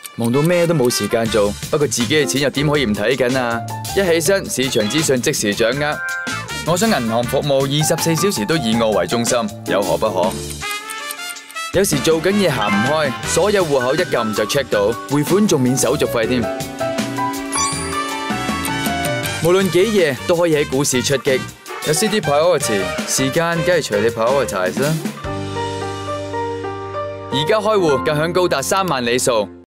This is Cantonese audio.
忙到咩都冇時間做，不過自己嘅錢又點可以唔睇緊啊？一起身，市場資訊即時掌握。我想銀行服務24小時都以我為中心，有何不可？有時做緊嘢行唔開，所有戶口一撳就 check 到，匯款仲免手續費添。無論幾夜都可以喺股市出擊，有 City Priority， 時間梗係隨你 prioritize 啦。而家開戶更享高達3萬里數。